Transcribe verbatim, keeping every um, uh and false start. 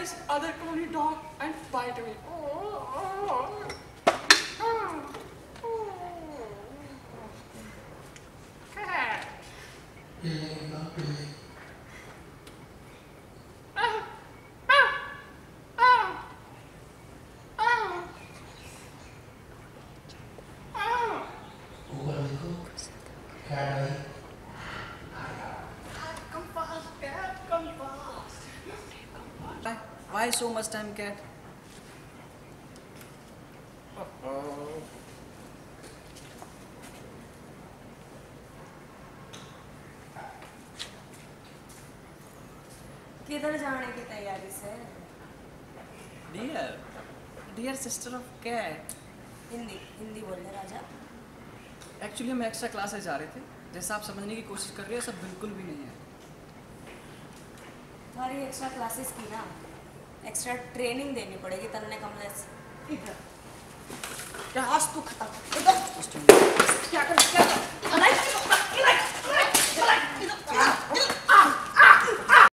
this other colony dog and bite me. Cat. Why so much time, cat? Uh-oh. किधर जाने की तैयारी से? Dear, dear sister of cat. Hindi Hindi बोलने राजा। Actually हम एक्स्ट्रा क्लासेस जा रहे थे। जैसा आप समझने की कोशिश कर रहे हैं सब बिल्कुल भी नहीं है। तुम्हारी एक्स्ट्रा क्लासेस की ना एक्स्ट्रा ट्रेनिंग देनी पड़ेगी तन्ने कमलेश। क्या आज तू खत्म?